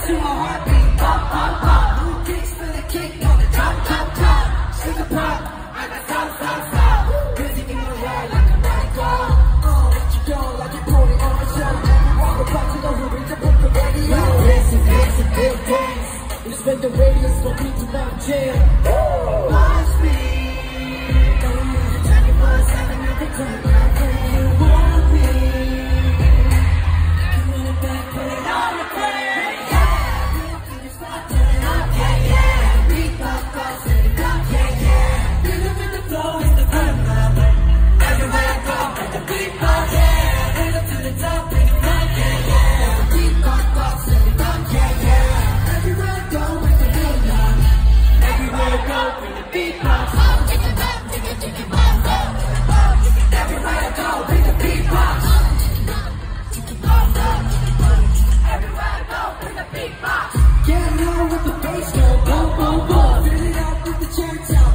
to my heartbeat. Pop, pop, pop. New kicks for the kick on the top, top, top. Sugar pop, I got stop, stop, stop. Busy in the ride like a radical. What you doing like you put it on the show. Everyone will back to the hood and jump up the radio. This is big days. We spend the radius for me to not jail. Watch me. Don't need to tell you what's happening every time. Get low with the bass, go boom, boom, boom. Fill it up with the chants out.